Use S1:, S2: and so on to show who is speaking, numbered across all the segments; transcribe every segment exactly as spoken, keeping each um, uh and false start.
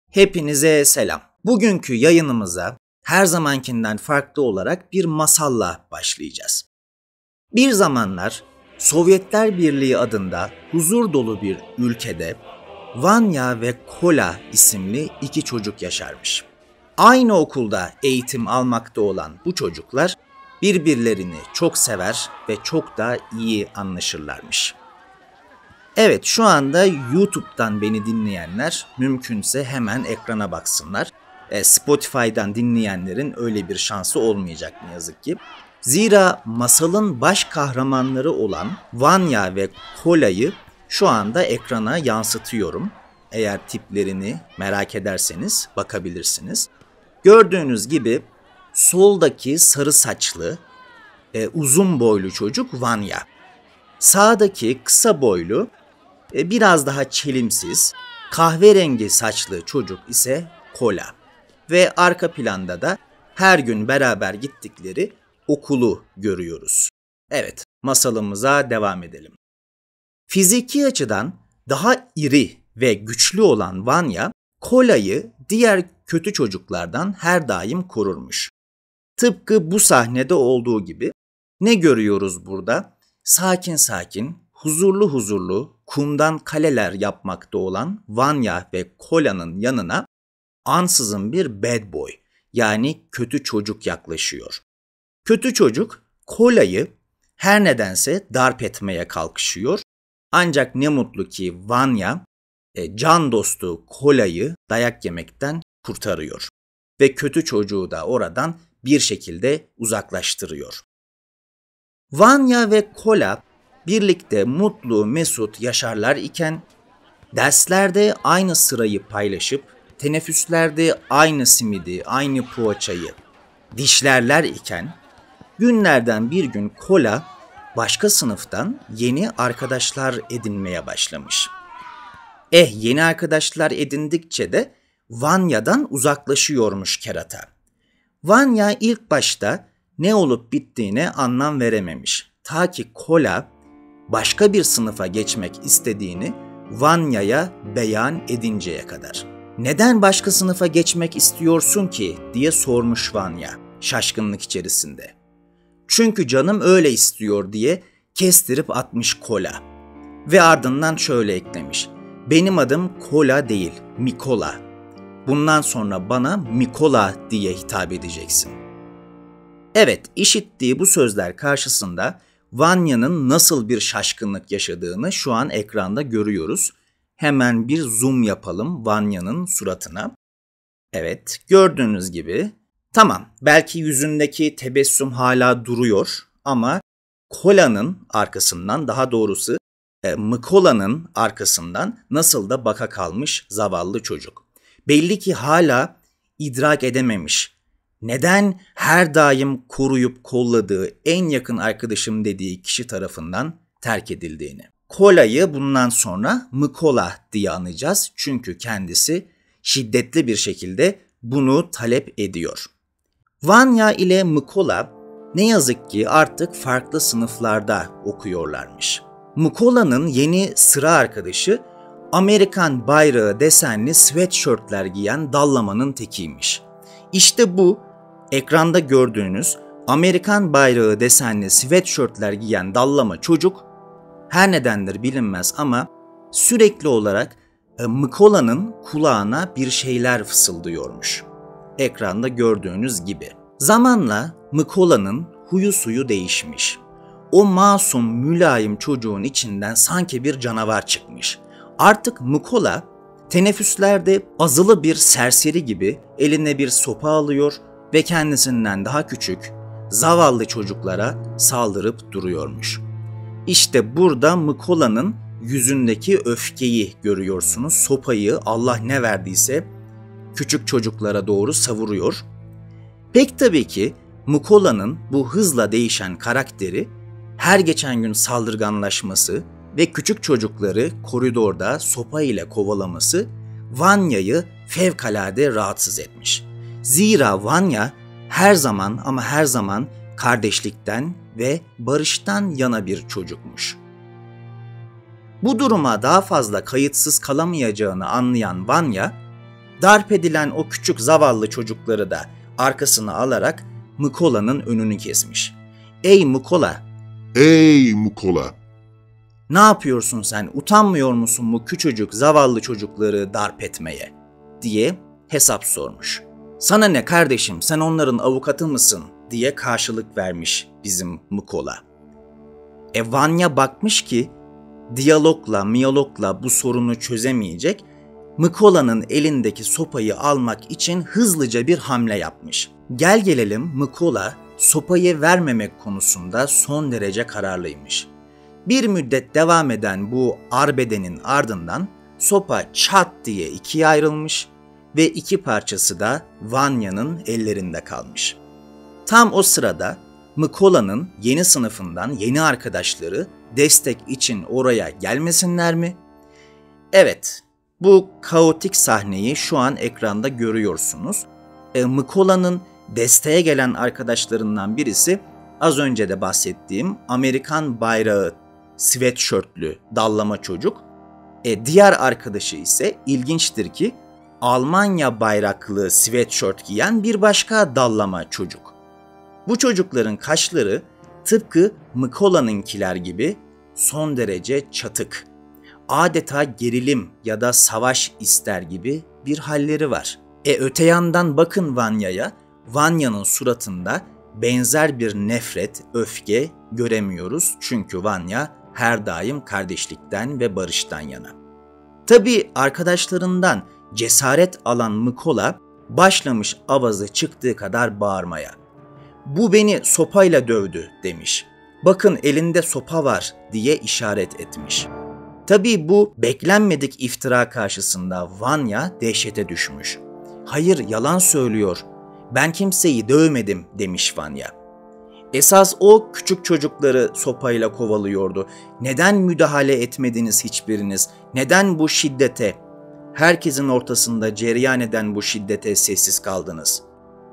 S1: Hepinize selam. Bugünkü yayınımıza her zamankinden farklı olarak bir masalla başlayacağız. Bir zamanlar Sovyetler Birliği adında huzur dolu bir ülkede Vanya ve Kola isimli iki çocuk yaşarmış. Aynı okulda eğitim almakta olan bu çocuklar birbirlerini çok sever ve çok da iyi anlaşırlarmış. Evet, şu anda YouTube'dan beni dinleyenler mümkünse hemen ekrana baksınlar. E, Spotify'dan dinleyenlerin öyle bir şansı olmayacak ne yazık ki. Zira masalın baş kahramanları olan Vanya ve Kola'yı şu anda ekrana yansıtıyorum. Eğer tiplerini merak ederseniz bakabilirsiniz. Gördüğünüz gibi soldaki sarı saçlı, e, uzun boylu çocuk Vanya. Sağdaki kısa boylu, biraz daha çelimsiz, kahverengi saçlı çocuk ise Kola. Ve arka planda da her gün beraber gittikleri okulu görüyoruz. Evet, masalımıza devam edelim. Fiziki açıdan daha iri ve güçlü olan Vanya, Kola'yı diğer kötü çocuklardan her daim korurmuş. Tıpkı bu sahnede olduğu gibi ne görüyoruz burada? Sakin sakin, huzurlu huzurlu kumdan kaleler yapmakta olan Vanya ve Kola'nın yanına ansızın bir bad boy, yani kötü çocuk yaklaşıyor. Kötü çocuk Kola'yı her nedense darp etmeye kalkışıyor. Ancak ne mutlu ki Vanya e, can dostu Kola'yı dayak yemekten kurtarıyor ve kötü çocuğu da oradan bir şekilde uzaklaştırıyor. Vanya ve Kola birlikte mutlu mesut yaşarlar iken derslerde aynı sırayı paylaşıp teneffüslerde aynı simidi, aynı poğaçayı dişlerler iken günlerden bir gün Kola başka sınıftan yeni arkadaşlar edinmeye başlamış. Eh yeni arkadaşlar edindikçe de Vanya'dan uzaklaşıyormuş kerata. Vanya ilk başta ne olup bittiğine anlam verememiş. Ta ki Kola başka bir sınıfa geçmek istediğini Vanya'ya beyan edinceye kadar. "Neden başka sınıfa geçmek istiyorsun ki?" diye sormuş Vanya şaşkınlık içerisinde. "Çünkü canım öyle istiyor" diye kestirip atmış Kola. Ve ardından şöyle eklemiş: "Benim adım Kola değil, Mikola. Bundan sonra bana Mikola diye hitap edeceksin." Evet, işittiği bu sözler karşısında Vanya'nın nasıl bir şaşkınlık yaşadığını şu an ekranda görüyoruz. Hemen bir zoom yapalım Vanya'nın suratına. Evet, gördüğünüz gibi. Tamam, belki yüzündeki tebessüm hala duruyor ama Kola'nın arkasından, daha doğrusu e, Mikola'nın arkasından nasıl da baka kalmış zavallı çocuk. Belli ki hala idrak edememiş. Neden her daim koruyup kolladığı en yakın arkadaşım dediği kişi tarafından terk edildiğini. Kola'yı bundan sonra Mikola diye anacağız çünkü kendisi şiddetli bir şekilde bunu talep ediyor. Vanya ile Mikola ne yazık ki artık farklı sınıflarda okuyorlarmış. Mikola'nın yeni sıra arkadaşı Amerikan bayrağı desenli sweatshirtler giyen dallamanın tekiymiş. İşte bu ekranda gördüğünüz Amerikan bayrağı desenli sweatshirtler giyen dallama çocuk her nedendir bilinmez ama sürekli olarak e, Mikola'nın kulağına bir şeyler fısıldıyormuş. Ekranda gördüğünüz gibi. Zamanla Mikola'nın huyu suyu değişmiş. O masum, mülayim çocuğun içinden sanki bir canavar çıkmış. Artık Mikola teneffüslerde azılı bir serseri gibi eline bir sopa alıyor ve kendisinden daha küçük, zavallı çocuklara saldırıp duruyormuş. İşte burada Mikola'nın yüzündeki öfkeyi görüyorsunuz. Sopayı Allah ne verdiyse küçük çocuklara doğru savuruyor. Pek tabii ki Mikola'nın bu hızla değişen karakteri, her geçen gün saldırganlaşması ve küçük çocukları koridorda sopa ile kovalaması Vanya'yı fevkalade rahatsız etmiş. Zira Vanya her zaman ama her zaman kardeşlikten ve barıştan yana bir çocukmuş. Bu duruma daha fazla kayıtsız kalamayacağını anlayan Vanya, Darp edilen o küçük zavallı çocukları da arkasına alarak Mykola'nın önünü kesmiş. "Ey Mykola!
S2: Ey Mykola!
S1: Ne yapıyorsun sen? Utanmıyor musun bu küçücük zavallı çocukları darp etmeye?" diye hesap sormuş. "Sana ne kardeşim, sen onların avukatı mısın?" diye karşılık vermiş bizim Mykola. E Vanya bakmış ki diyalogla, miyalogla bu sorunu çözemeyecek, Mykola'nın elindeki sopayı almak için hızlıca bir hamle yapmış. Gel gelelim Mykola sopayı vermemek konusunda son derece kararlıymış. Bir müddet devam eden bu arbedenin ardından sopa çat diye ikiye ayrılmış ve iki parçası da Vanya'nın ellerinde kalmış. Tam o sırada Mykola'nın yeni sınıfından yeni arkadaşları destek için oraya gelmesinler mi? Evet, bu kaotik sahneyi şu an ekranda görüyorsunuz. E, Mykola'nın desteğe gelen arkadaşlarından birisi az önce de bahsettiğim Amerikan bayrağı sweatshirtlü dallama çocuk. E, diğer arkadaşı ise ilginçtir ki Almanya bayraklı sweatshirt giyen bir başka dallama çocuk. Bu çocukların kaşları tıpkı Mykola'nınkiler gibi son derece çatık. Adeta gerilim ya da savaş ister gibi bir halleri var. E öte yandan bakın Vanya'ya, Vanya'nın suratında benzer bir nefret, öfke göremiyoruz. Çünkü Vanya her daim kardeşlikten ve barıştan yana. Tabii arkadaşlarından cesaret alan Mykola başlamış avazı çıktığı kadar bağırmaya. "Bu beni sopayla dövdü" demiş. "Bakın elinde sopa var" diye işaret etmiş. Tabii bu beklenmedik iftira karşısında Vanya dehşete düşmüş. "Hayır, yalan söylüyor. Ben kimseyi dövmedim" demiş Vanya. Esas o küçük çocukları sopayla kovalıyordu. "Neden müdahale etmediniz hiçbiriniz? Neden bu şiddete, herkesin ortasında cereyan eden bu şiddete sessiz kaldınız?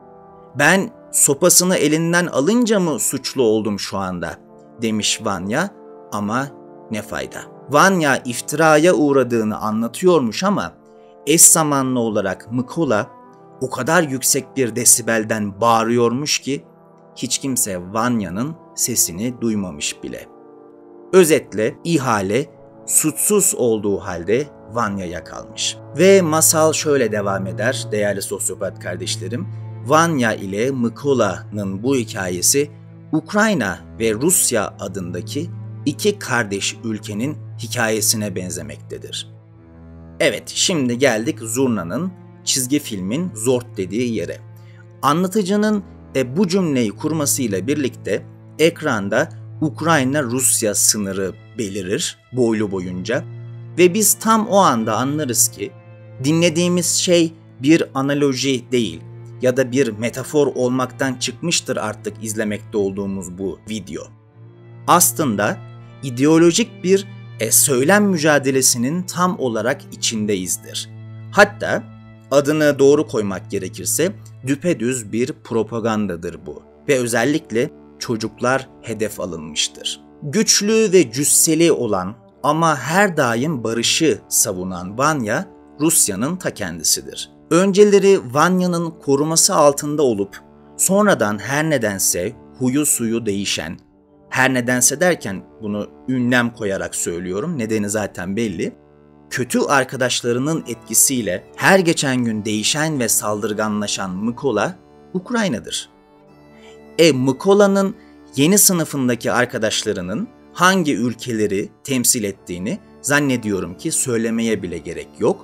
S1: Ben sopasını elinden alınca mı suçlu oldum şu anda?" demiş Vanya ama ne fayda. Vanya iftiraya uğradığını anlatıyormuş ama eş zamanlı olarak Mykola o kadar yüksek bir desibelden bağırıyormuş ki hiç kimse Vanya'nın sesini duymamış bile. Özetle ihale suçsuz olduğu halde Vanya'ya kalmış. Ve masal şöyle devam eder değerli sosyopat kardeşlerim. Vanya ile Mykola'nın bu hikayesi Ukrayna ve Rusya adındaki iki kardeş ülkenin hikayesine benzemektedir. Evet, şimdi geldik Zurna'nın çizgi filmin Zord dediği yere. Anlatıcının e, bu cümleyi kurmasıyla birlikte ekranda Ukrayna-Rusya sınırı belirir boylu boyunca ve biz tam o anda anlarız ki dinlediğimiz şey bir analoji değil ya da bir metafor olmaktan çıkmıştır artık izlemekte olduğumuz bu video. Aslında ideolojik bir e, söylem mücadelesinin tam olarak içindeyizdir. Hatta adını doğru koymak gerekirse düpedüz bir propagandadır bu ve özellikle çocuklar hedef alınmıştır. Güçlü ve cüsseli olan ama her daim barışı savunan Vanya, Rusya'nın ta kendisidir. Önceleri Vanya'nın koruması altında olup sonradan her nedense huyu suyu değişen, her nedense derken bunu ünlem koyarak söylüyorum, nedeni zaten belli, kötü arkadaşlarının etkisiyle her geçen gün değişen ve saldırganlaşan Mykola, Ukrayna'dır. E Mykola'nın yeni sınıfındaki arkadaşlarının hangi ülkeleri temsil ettiğini zannediyorum ki söylemeye bile gerek yok.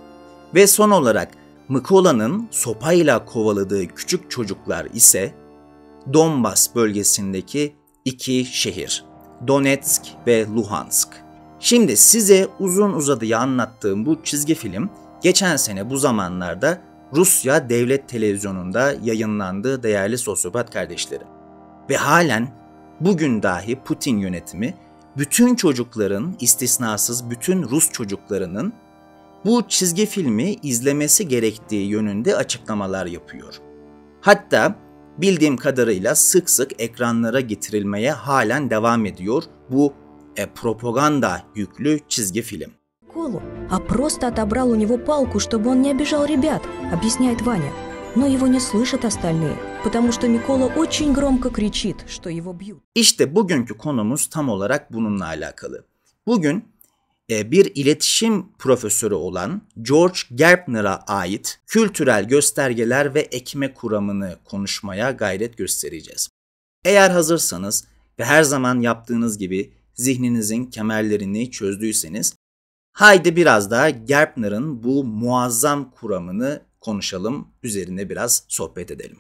S1: Ve son olarak Mykola'nın sopayla kovaladığı küçük çocuklar ise Donbas bölgesindeki iki şehir, Donetsk ve Luhansk. Şimdi size uzun uzadıya anlattığım bu çizgi film geçen sene bu zamanlarda Rusya Devlet Televizyonu'nda yayınlandı değerli sosyopat kardeşlerim. Ve halen bugün dahi Putin yönetimi bütün çocukların, istisnasız bütün Rus çocuklarının bu çizgi filmi izlemesi gerektiği yönünde açıklamalar yapıyor. Hatta bildiğim kadarıyla sık sık ekranlara getirilmeye halen devam ediyor bu e, propaganda yüklü çizgi film.
S3: школу, а просто отобрал у него палку, чтобы он не обижал ребят, объясняет Ваня. Но его не слышат остальные, потому что Микола очень громко кричит, что его бьют.
S1: İşte bugünkü konumuz tam olarak bununla alakalı. Bugün bir iletişim profesörü olan George Gerbner'a ait kültürel göstergeler ve ekme kuramını konuşmaya gayret göstereceğiz. Eğer hazırsanız ve her zaman yaptığınız gibi zihninizin kemerlerini çözdüyseniz, haydi biraz daha Gerbner'ın bu muazzam kuramını konuşalım, üzerine biraz sohbet edelim.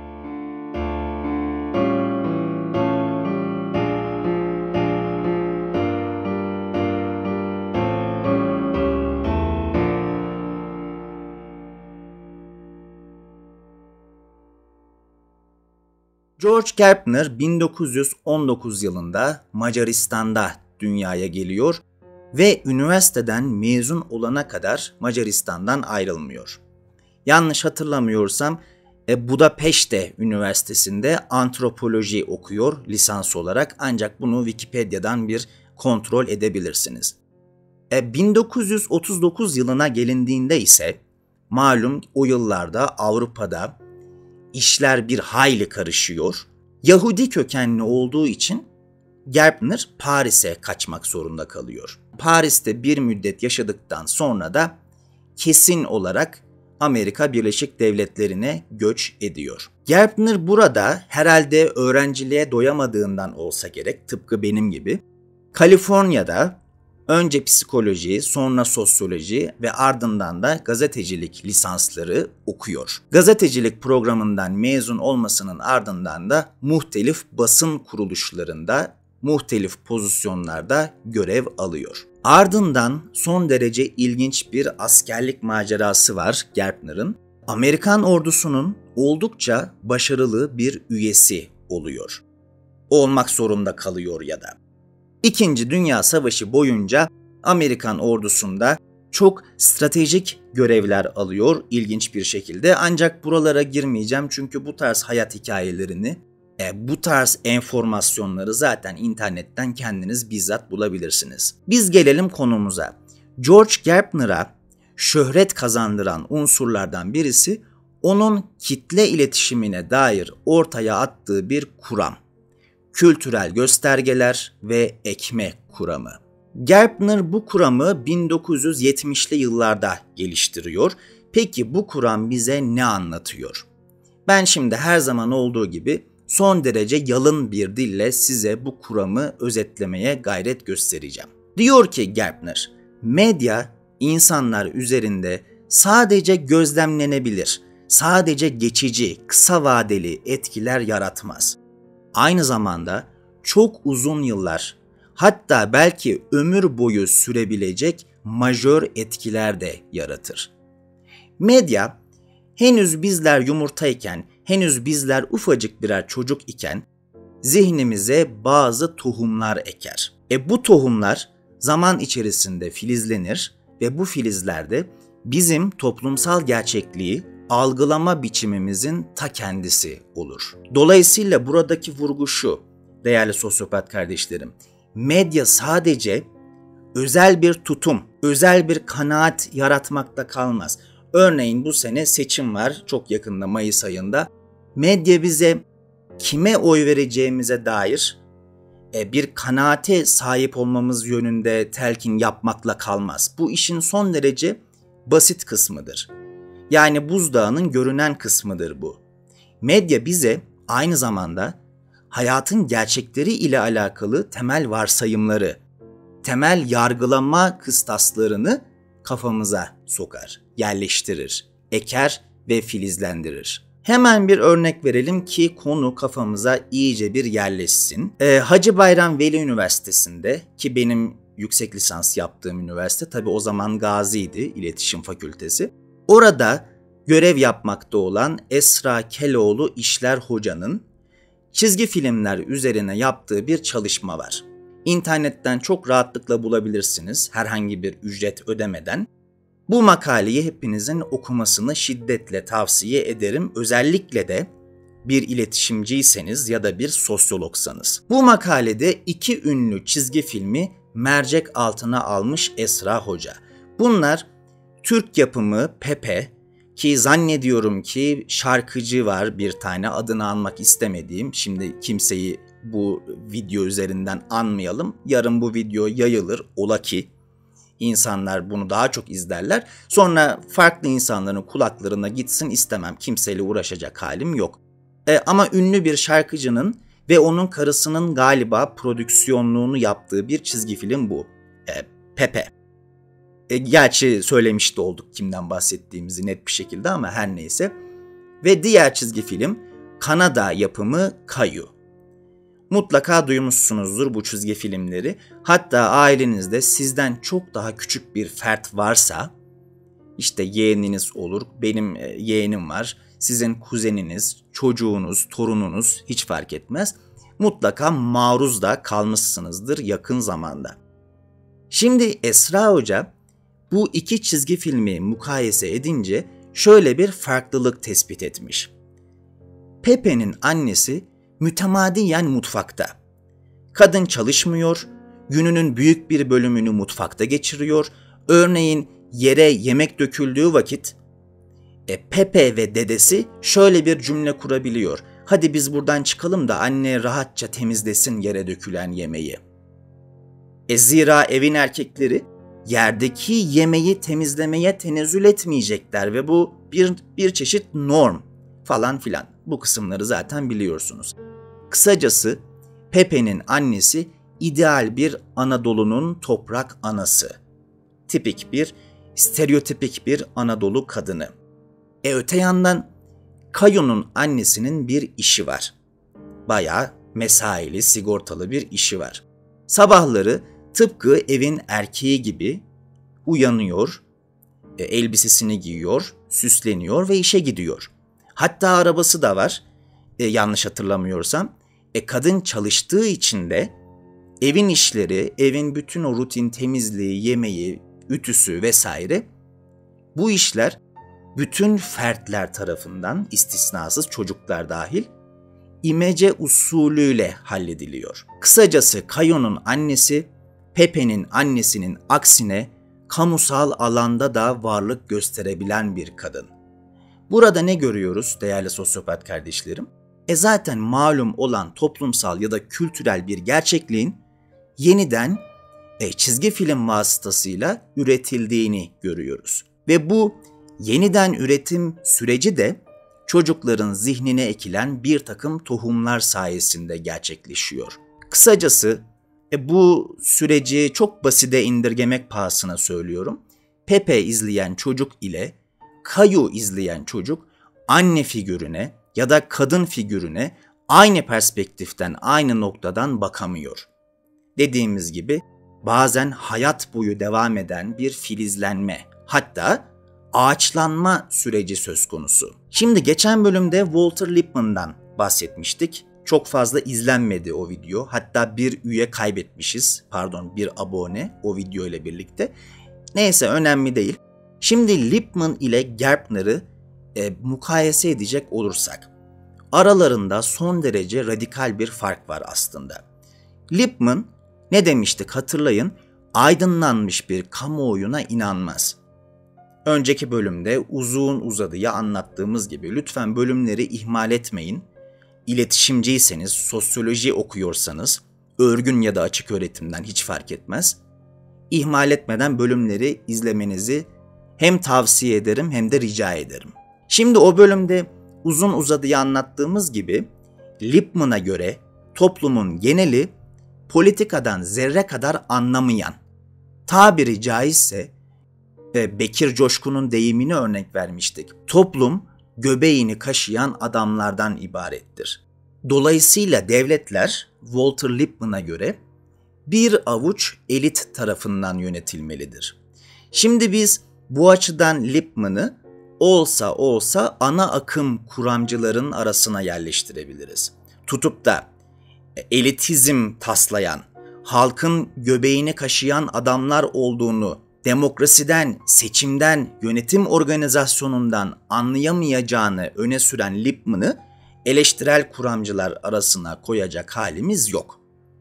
S1: George Gerbner bin dokuz yüz on dokuz yılında Macaristan'da dünyaya geliyor ve üniversiteden mezun olana kadar Macaristan'dan ayrılmıyor. Yanlış hatırlamıyorsam Budapeşte Üniversitesi'nde antropoloji okuyor lisans olarak, ancak bunu Wikipedia'dan bir kontrol edebilirsiniz. bin dokuz yüz otuz dokuz yılına gelindiğinde ise malum o yıllarda Avrupa'da işler bir hayli karışıyor. Yahudi kökenli olduğu için Gerbner Paris'e kaçmak zorunda kalıyor. Paris'te bir müddet yaşadıktan sonra da kesin olarak Amerika Birleşik Devletleri'ne göç ediyor. Gerbner burada herhalde öğrenciliğe doyamadığından olsa gerek, tıpkı benim gibi, Kaliforniya'da önce psikoloji, sonra sosyoloji ve ardından da gazetecilik lisansları okuyor. Gazetecilik programından mezun olmasının ardından da muhtelif basın kuruluşlarında, muhtelif pozisyonlarda görev alıyor. Ardından son derece ilginç bir askerlik macerası var Gerbner'ın. Amerikan ordusunun oldukça başarılı bir üyesi oluyor. Olmak zorunda kalıyor ya da. İkinci Dünya Savaşı boyunca Amerikan ordusunda çok stratejik görevler alıyor ilginç bir şekilde. Ancak buralara girmeyeceğim çünkü bu tarz hayat hikayelerini, e, bu tarz enformasyonları zaten internetten kendiniz bizzat bulabilirsiniz. Biz gelelim konumuza. George Gerbner'a şöhret kazandıran unsurlardan birisi onun kitle iletişimine dair ortaya attığı bir kuram. Kültürel göstergeler ve ekme kuramı. Gerbner bu kuramı bin dokuz yüz yetmişli yıllarda geliştiriyor. Peki bu kuram bize ne anlatıyor? Ben şimdi her zaman olduğu gibi son derece yalın bir dille size bu kuramı özetlemeye gayret göstereceğim. Diyor ki Gerbner, medya insanlar üzerinde sadece gözlemlenebilir, sadece geçici, kısa vadeli etkiler yaratmaz. Aynı zamanda çok uzun yıllar, hatta belki ömür boyu sürebilecek majör etkiler de yaratır. Medya, henüz bizler yumurtayken, henüz bizler ufacık birer çocuk iken zihnimize bazı tohumlar eker. E bu tohumlar zaman içerisinde filizlenir ve bu filizlerde bizim toplumsal gerçekliği algılama biçimimizin ta kendisi olur. Dolayısıyla buradaki vurgu şu, değerli sosyopat kardeşlerim, medya sadece özel bir tutum, özel bir kanaat yaratmakta kalmaz. Örneğin bu sene seçim var, çok yakında Mayıs ayında. Medya bize kime oy vereceğimize dair bir kanaate sahip olmamız yönünde telkin yapmakla kalmaz. Bu işin son derece basit kısmıdır. Yani buzdağının görünen kısmıdır bu. Medya bize aynı zamanda hayatın gerçekleri ile alakalı temel varsayımları, temel yargılama kıstaslarını kafamıza sokar, yerleştirir, eker ve filizlendirir. Hemen bir örnek verelim ki konu kafamıza iyice bir yerleşsin. Ee, Hacı Bayram Veli Üniversitesi'nde, ki benim yüksek lisans yaptığım üniversite, tabii o zaman Gazi'ydi, İletişim Fakültesi. Orada görev yapmakta olan Esra Keloğlu İşler Hoca'nın çizgi filmler üzerine yaptığı bir çalışma var. İnternetten çok rahatlıkla bulabilirsiniz, herhangi bir ücret ödemeden. Bu makaleyi hepinizin okumasını şiddetle tavsiye ederim. Özellikle de bir iletişimciyseniz ya da bir sosyologsanız. Bu makalede iki ünlü çizgi filmi mercek altına almış Esra Hoca. Bunlar Türk yapımı Pepe, ki zannediyorum ki şarkıcı var bir tane, adını anmak istemediğim. Şimdi kimseyi bu video üzerinden anmayalım. Yarın bu video yayılır, ola ki insanlar bunu daha çok izlerler. Sonra farklı insanların kulaklarına gitsin istemem. Kimseyle uğraşacak halim yok. E, ama ünlü bir şarkıcının ve onun karısının galiba prodüksiyonluğunu yaptığı bir çizgi film bu. E, Pepe. E, gerçi söylemiş de olduk kimden bahsettiğimizi net bir şekilde ama her neyse. Ve diğer çizgi film Kanada yapımı Caillou. Mutlaka duymuşsunuzdur bu çizgi filmleri. Hatta ailenizde sizden çok daha küçük bir fert varsa, işte yeğeniniz olur, benim yeğenim var, sizin kuzeniniz, çocuğunuz, torununuz hiç fark etmez. Mutlaka maruz da kalmışsınızdır yakın zamanda. Şimdi Esra Hoca bu iki çizgi filmi mukayese edince şöyle bir farklılık tespit etmiş. Pepe'nin annesi mütemadiyen mutfakta. Kadın çalışmıyor, gününün büyük bir bölümünü mutfakta geçiriyor. Örneğin yere yemek döküldüğü vakit e, Pepe ve dedesi şöyle bir cümle kurabiliyor. Hadi biz buradan çıkalım da anne rahatça temizlesin yere dökülen yemeği. E zira evin erkekleri yerdeki yemeği temizlemeye tenezzül etmeyecekler ve bu bir, bir çeşit norm falan filan. Bu kısımları zaten biliyorsunuz. Kısacası Pepe'nin annesi ideal bir Anadolu'nun toprak anası. Tipik bir, stereotipik bir Anadolu kadını. E öte yandan Caillou'nun annesinin bir işi var. Bayağı mesaili, sigortalı bir işi var. Sabahları tıpkı evin erkeği gibi uyanıyor, e, elbisesini giyiyor, süsleniyor ve işe gidiyor. Hatta arabası da var, e, yanlış hatırlamıyorsam. E, kadın çalıştığı için de evin işleri, evin bütün o rutin temizliği, yemeği, ütüsü vesaire, bu işler bütün fertler tarafından, istisnasız çocuklar dahil, imece usulüyle hallediliyor. Kısacası Caillou'nun annesi, Pepe'nin annesinin aksine kamusal alanda da varlık gösterebilen bir kadın. Burada ne görüyoruz değerli sosyopat kardeşlerim? E zaten malum olan toplumsal ya da kültürel bir gerçekliğin yeniden e, çizgi film vasıtasıyla üretildiğini görüyoruz. Ve bu yeniden üretim süreci de çocukların zihnine ekilen bir takım tohumlar sayesinde gerçekleşiyor. Kısacası e, bu süreci çok basite indirgemek pahasına söylüyorum. Pepe izleyen çocuk ile Caillou izleyen çocuk anne figürüne ya da kadın figürüne aynı perspektiften, aynı noktadan bakamıyor. Dediğimiz gibi bazen hayat boyu devam eden bir filizlenme, hatta ağaçlanma süreci söz konusu. Şimdi geçen bölümde Walter Lippmann'dan bahsetmiştik. Çok fazla izlenmedi o video. Hatta bir üye kaybetmişiz. Pardon, bir abone o video ile birlikte. Neyse, önemli değil. Şimdi Lippmann ile Gertner'ı e, mukayese edecek olursak, aralarında son derece radikal bir fark var aslında. Lippmann ne demiştik hatırlayın? Aydınlanmış bir kamuoyuna inanmaz. Önceki bölümde uzun uzadıya anlattığımız gibi lütfen bölümleri ihmal etmeyin. İletişimciyseniz, sosyoloji okuyorsanız, örgün ya da açık öğretimden hiç fark etmez. İhmal etmeden bölümleri izlemenizi hem tavsiye ederim hem de rica ederim. Şimdi o bölümde uzun uzadıya anlattığımız gibi Lippmann'a göre toplumun geneli politikadan zerre kadar anlamayan, tabiri caizse Bekir Coşkun'un deyimini örnek vermiştik. Toplum göbeğini kaşıyan adamlardan ibarettir. Dolayısıyla devletler Walter Lippmann'a göre bir avuç elit tarafından yönetilmelidir. Şimdi biz bu açıdan Lippmann'ı olsa olsa ana akım kuramcıların arasına yerleştirebiliriz. Tutup da elitizm taslayan, halkın göbeğini kaşıyan adamlar olduğunu demokrasiden, seçimden, yönetim organizasyonundan anlayamayacağını öne süren Lippmann'ı eleştirel kuramcılar arasına koyacak halimiz yok.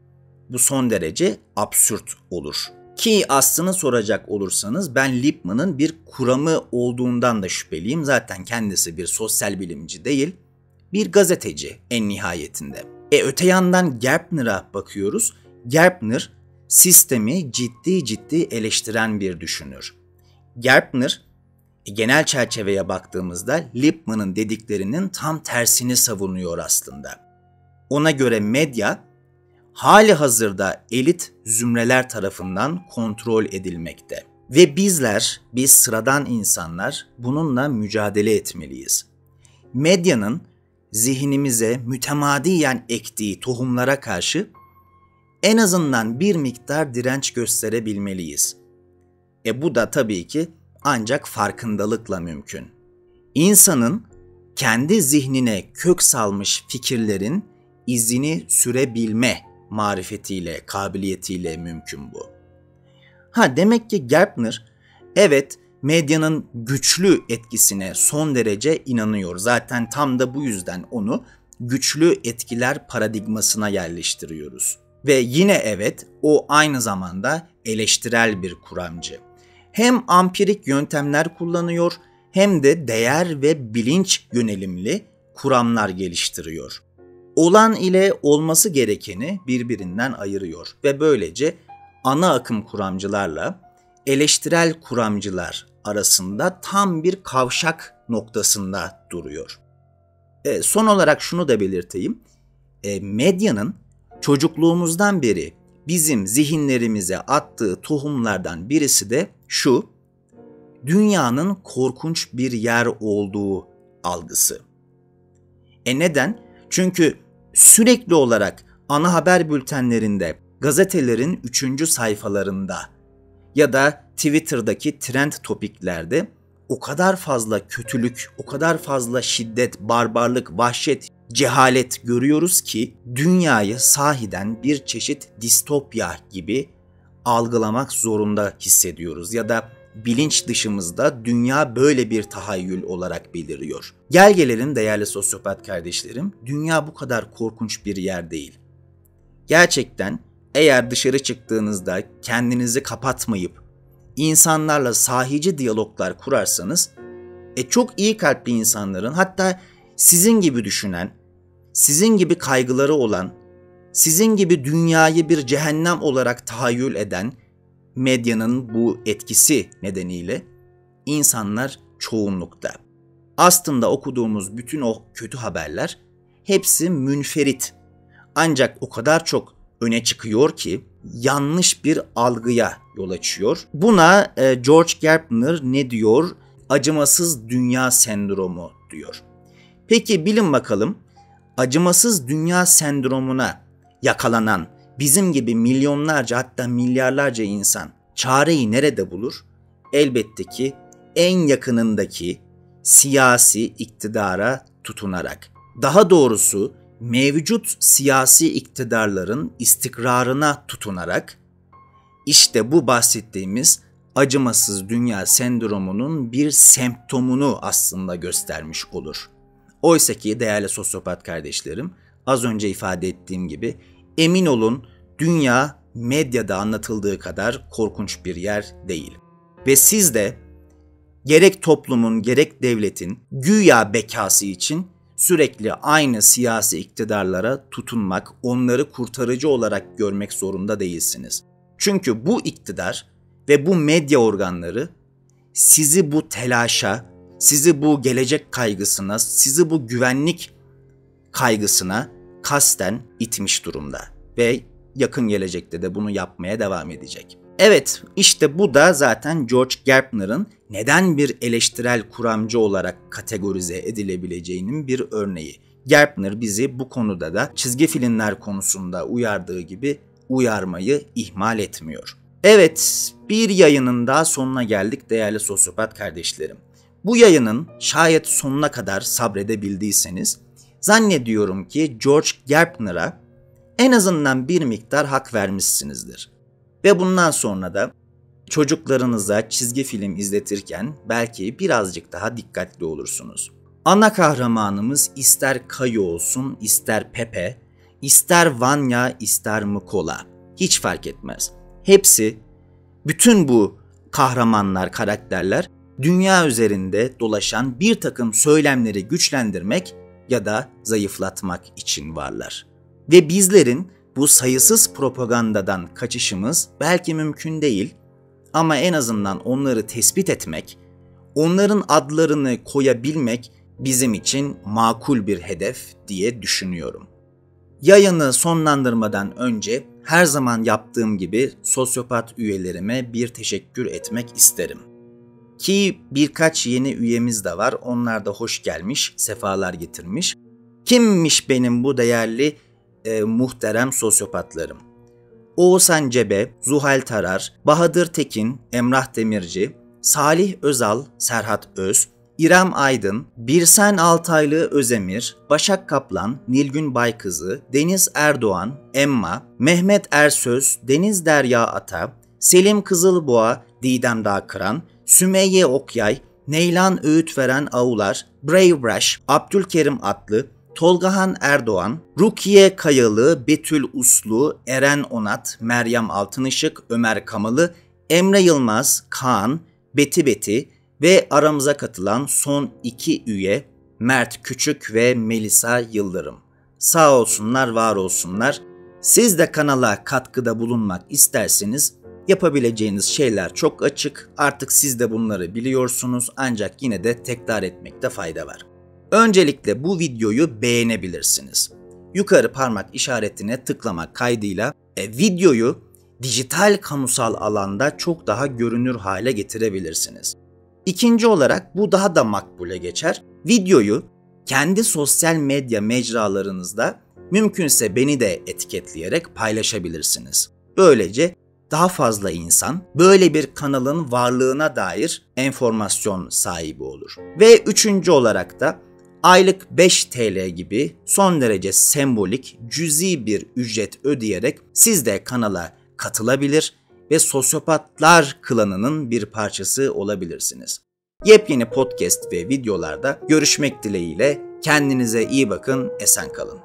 S1: bu son derece absürt olur. Ki aslını soracak olursanız ben Lippmann'ın bir kuramı olduğundan da şüpheliyim. Zaten kendisi bir sosyal bilimci değil, bir gazeteci en nihayetinde. E öte yandan Gertner'a bakıyoruz. Gertner sistemi ciddi ciddi eleştiren bir düşünür. Gertner genel çerçeveye baktığımızda Lippmann'ın dediklerinin tam tersini savunuyor aslında. Ona göre medya hali hazırda elit zümreler tarafından kontrol edilmekte. Ve bizler, biz sıradan insanlar bununla mücadele etmeliyiz. Medyanın zihnimize mütemadiyen ektiği tohumlara karşı en azından bir miktar direnç gösterebilmeliyiz. E bu da tabii ki ancak farkındalıkla mümkün. İnsanın kendi zihnine kök salmış fikirlerin izini sürebilme marifetiyle, kabiliyetiyle mümkün bu. Ha demek ki Gertner, evet medyanın güçlü etkisine son derece inanıyor. Zaten tam da bu yüzden onu güçlü etkiler paradigmasına yerleştiriyoruz. Ve yine evet o aynı zamanda eleştirel bir kuramcı. Hem ampirik yöntemler kullanıyor hem de değer ve bilinç yönelimli kuramlar geliştiriyor. Olan ile olması gerekeni birbirinden ayırıyor ve böylece ana akım kuramcılarla eleştirel kuramcılar arasında tam bir kavşak noktasında duruyor. E, son olarak şunu da belirteyim. E, medyanın çocukluğumuzdan beri bizim zihinlerimize attığı tohumlardan birisi de şu: dünyanın korkunç bir yer olduğu algısı. E neden? Çünkü sürekli olarak ana haber bültenlerinde, gazetelerin üçüncü sayfalarında ya da Twitter'daki trend topiklerde o kadar fazla kötülük, o kadar fazla şiddet, barbarlık, vahşet, cehalet görüyoruz ki dünyayı sahiden bir çeşit distopya gibi algılamak zorunda hissediyoruz ya da bilinç dışımızda dünya böyle bir tahayyül olarak beliriyor. Gel gelelim değerli sosyopat kardeşlerim, dünya bu kadar korkunç bir yer değil. Gerçekten eğer dışarı çıktığınızda kendinizi kapatmayıp insanlarla sahici diyaloglar kurarsanız, e çok iyi kalpli insanların, hatta sizin gibi düşünen, sizin gibi kaygıları olan, sizin gibi dünyayı bir cehennem olarak tahayyül eden medyanın bu etkisi nedeniyle insanlar çoğunlukta. Aslında okuduğumuz bütün o kötü haberler hepsi münferit. Ancak o kadar çok öne çıkıyor ki yanlış bir algıya yol açıyor. Buna e, George Gertner ne diyor? Acımasız dünya sendromu diyor. Peki bilin bakalım, acımasız dünya sendromuna yakalanan bizim gibi milyonlarca hatta milyarlarca insan çareyi nerede bulur? Elbette ki en yakınındaki siyasi iktidara tutunarak. Daha doğrusu mevcut siyasi iktidarların istikrarına tutunarak, işte bu bahsettiğimiz acımasız dünya sendromunun bir semptomunu aslında göstermiş olur. Oysa ki değerli sosyopat kardeşlerim, az önce ifade ettiğim gibi emin olun dünya medyada anlatıldığı kadar korkunç bir yer değil. Ve siz de gerek toplumun gerek devletin güya bekası için sürekli aynı siyasi iktidarlara tutunmak, onları kurtarıcı olarak görmek zorunda değilsiniz. Çünkü bu iktidar ve bu medya organları sizi bu telaşa, sizi bu gelecek kaygısına, sizi bu güvenlik kaygısına kasten itmiş durumda ve yakın gelecekte de bunu yapmaya devam edecek. Evet, işte bu da zaten George Gertner'ın neden bir eleştirel kuramcı olarak kategorize edilebileceğinin bir örneği. Gertner bizi bu konuda da çizgi filmler konusunda uyardığı gibi uyarmayı ihmal etmiyor. Evet, bir yayının daha sonuna geldik değerli sosyopat kardeşlerim. Bu yayının şayet sonuna kadar sabredebildiyseniz, zannediyorum ki George Gertner'a en azından bir miktar hak vermişsinizdir. Ve bundan sonra da çocuklarınıza çizgi film izletirken belki birazcık daha dikkatli olursunuz. Ana kahramanımız ister Kayu olsun, ister Pepe, ister Vanya, ister Mikola. hiç fark etmez. Hepsi, bütün bu kahramanlar, karakterler dünya üzerinde dolaşan bir takım söylemleri güçlendirmek ya da zayıflatmak için varlar. Ve bizlerin bu sayısız propagandadan kaçışımız belki mümkün değil ama en azından onları tespit etmek, onların adlarını koyabilmek bizim için makul bir hedef diye düşünüyorum. Yayını sonlandırmadan önce her zaman yaptığım gibi sosyopat üyelerime bir teşekkür etmek isterim. Ki birkaç yeni üyemiz de var, onlar da hoş gelmiş, sefalar getirmiş. Kimmiş benim bu değerli e, muhterem sosyopatlarım? Oğuzhan Cebe, Zuhal Tarar, Bahadır Tekin, Emrah Demirci, Salih Özal, Serhat Öz, İrem Aydın, Birsen Altaylı Özemir, Başak Kaplan, Nilgün Baykızı, Deniz Erdoğan, Emma, Mehmet Ersöz, Deniz Derya Ata, Selim Kızılboğa, Didem Dağkıran, Sümeyye Okyay, Neylan Öğütveren Ağular, Brave Brush, Abdülkerim Atlı, Tolgahan Erdoğan, Rukiye Kayalı, Betül Uslu, Eren Onat, Meryem Altınışık, Ömer Kamalı, Emre Yılmaz, Kaan, Beti Beti ve aramıza katılan son iki üye Mert Küçük ve Melisa Yıldırım. Sağ olsunlar, var olsunlar. Siz de kanala katkıda bulunmak isterseniz yapabileceğiniz şeyler çok açık. Artık siz de bunları biliyorsunuz ancak yine de tekrar etmekte fayda var. Öncelikle bu videoyu beğenebilirsiniz. Yukarı parmak işaretine tıklamak kaydıyla e, videoyu dijital kamusal alanda çok daha görünür hale getirebilirsiniz. İkinci olarak bu daha da makbule geçer. Videoyu kendi sosyal medya mecralarınızda mümkünse beni de etiketleyerek paylaşabilirsiniz. Böylece daha fazla insan böyle bir kanalın varlığına dair enformasyon sahibi olur. Ve üçüncü olarak da aylık beş TL gibi son derece sembolik, cüzi bir ücret ödeyerek siz de kanala katılabilir ve sosyopatlar klanının bir parçası olabilirsiniz. Yepyeni podcast ve videolarda görüşmek dileğiyle, kendinize iyi bakın, esen kalın.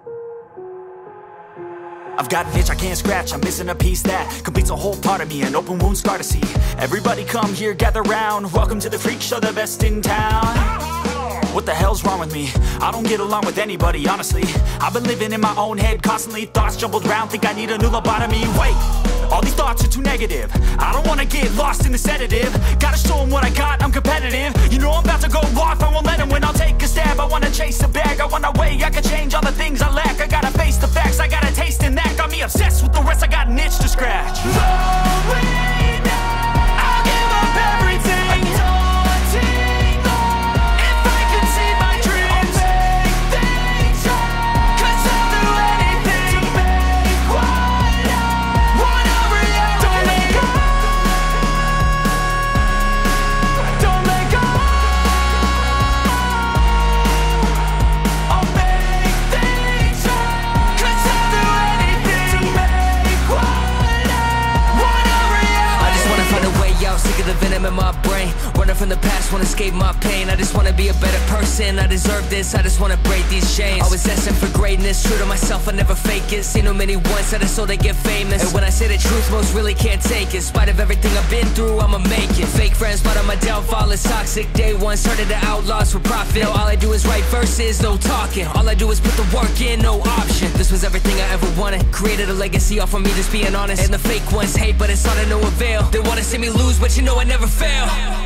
S4: I've got an itch I can't scratch, I'm missing a piece that completes a whole part of me, an open wound scar to see. Everybody come here, gather round, welcome to the freak show, the best in town. What the hell's wrong with me? I don't get along with anybody, honestly. I've been living in my own head constantly, thoughts jumbled round, think I need a new lobotomy. Wait, all these thoughts are too negative, I don't wanna get lost in the sedative. Gotta show them what I got, I'm competitive. You know I'm about to go off, I won't let them win, I'll take a stab. I wanna chase a bag, I wanna weigh, I can change all the things I lack. I gotta face the facts, I got a taste in that. Got me obsessed with the rest, I got an itch to scratch. Slowing down, I'll give up everything. Daunting though, if I could see my dreams, I'll make things right. 'Cause I'll do anything to make what I wanna reality. Don't let go, don't let go. I'll make things right. 'Cause I'll do anything to make what I wanna reality. I just wanna find a way out, sick of the venom in my brain. Running from the past, wanna escape my pain. I just wanna be a better person, I deserve this, I just wanna break these chains. Always asking for greatness, true to myself, I never fake it. Seen too many once that I so they get famous. And when I say the truth, most really can't take it. In spite of everything I've been through, I'ma make it. Fake friends, but on my downfall is toxic. Day one, started to outlaws for profit. Now all I do is write verses, no talking. All I do is put the work in, no option. This was everything I ever wanted. Created a legacy off of me, just being honest. And the fake ones hate, but it's all to no avail. They wanna see me lose, but you know I never fail.